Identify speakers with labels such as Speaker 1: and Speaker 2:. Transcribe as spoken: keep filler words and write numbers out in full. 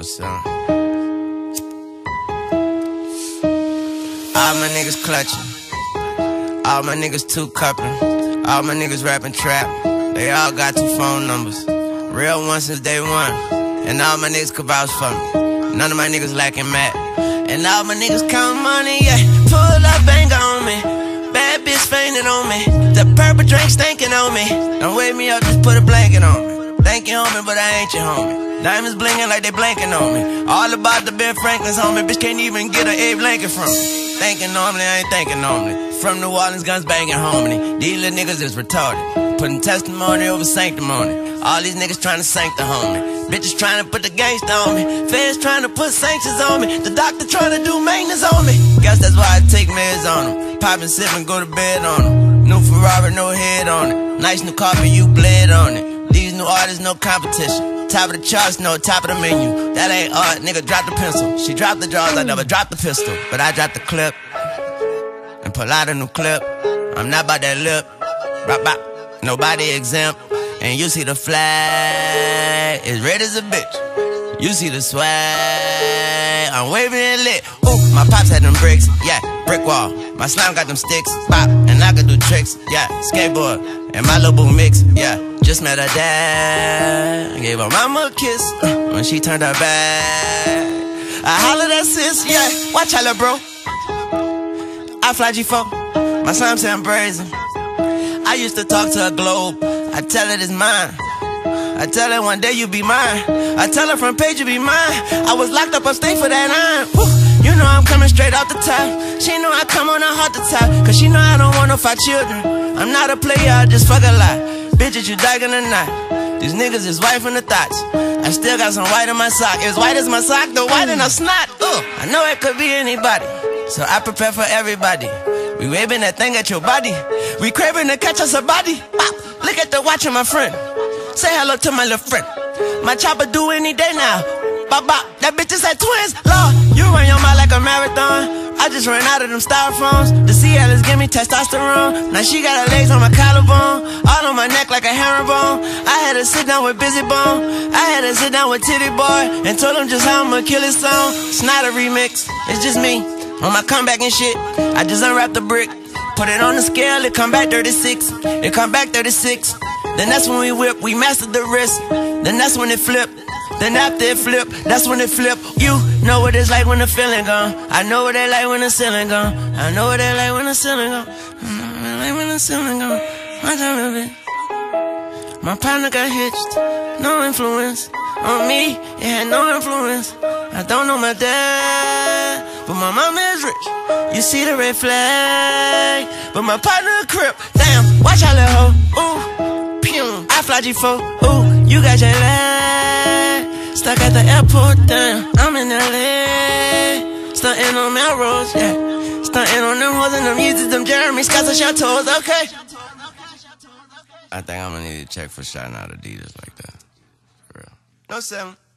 Speaker 1: son. All my niggas clutching, all my niggas two cupping, all my niggas rapping trap. They all got two phone numbers, real ones since day one. And all my niggas could vouch for me, none of my niggas lacking mad. And all my niggas count money, yeah. Pull up, bang on me, bad bitch fainted on me, the purple drink stinking on me. Don't wake me up, just put a blanket on me. Thank you, homie, but I ain't your homie. Diamonds blinging like they blanking on me. All about the Ben Franklin's, homie. Bitch can't even get an Abe Lincoln from me. Thinking normally, I ain't thinking normally. From New Orleans, guns banging homie. These little niggas is retarded, putting testimony over sanctimony. All these niggas trying to sanct the homie. Bitches trying to put the gangster on me. Feds trying to put sanctions on me. The doctor trying to do maintenance on me. Guess that's why I take meds on them. Pop and sip and go to bed on them. New Ferrari, no head on it. Nice new carpet, you bled on it. These new artists, no competition. Top of the charts, no top of the menu. That ain't art, nigga, drop the pencil. She dropped the drawers, I never dropped the pistol. But I dropped the clip and pull out a new clip. I'm not about that lip. Bop, bop. Nobody exempt. And you see the flag, it's red as a bitch. You see the swag, I'm waving it lit. Ooh, my pops had them bricks, yeah, brick wall. My slime got them sticks, pop, and I can do tricks, yeah, skateboard. And my little boo mix, yeah, just met her dad. I gave her mama a kiss uh, when she turned her back. I hollered at sis, yeah, watch out, little bro. I fly G four, my slime say I'm brazen. I used to talk to a globe, I tell her it's mine. I tell her one day you be mine. I tell her front page you be mine. I was locked up upstate for that iron. Woo. You know I'm coming straight out the top. She know I come on a heart to top, cause she know I don't want no five children. I'm not a player, I just fuck a lot. Bitches, you dying or not? These niggas is white from the thoughts. I still got some white in my sock. It's white as my sock, the white in a snot. Ugh. I know it could be anybody, so I prepare for everybody. We waving that thing at your body. We craving to catch us a body. Pop. Look at the watch of my friend. Say hello to my little friend. My chopper do any day now. Bop bop, that bitch is had twins. Lord, you run your mouth like a marathon. I just ran out of them styrofoams. The Cialis give me testosterone. Now she got her legs on my collarbone, all on my neck like a herringbone. I had to sit down with Busy Bone. I had to sit down with Titty Boy and told him just how I'ma kill his song. It's not a remix, it's just me on my comeback and shit. I just unwrapped the brick, put it on the scale, it come back thirty-six. It come back thirty-six. Then that's when we whip, we mastered the wrist. Then that's when it flip. Then after it flip, that's when it flip. You know what it's like when the feeling gone. I know what they like when the ceiling gone. I know what they like when the ceiling gone. I know what they like when the ceiling gone. My time of it. My partner got hitched, no influence on me. It had no influence. I don't know my dad, but my mama is rich. You see the red flag, but my partner a crip. Damn, watch out, little hoe. Ooh, pew. I fly G four. Ooh, you got your leg stuck at the airport. Damn, I'm in L A, stunting on Melrose. Yeah, stunting on them hoes and them Yeezys, them Jeremy Scotts and Chateaus. Okay. I think I'm gonna need to check for shouting out Adidas like that. For real. No seven.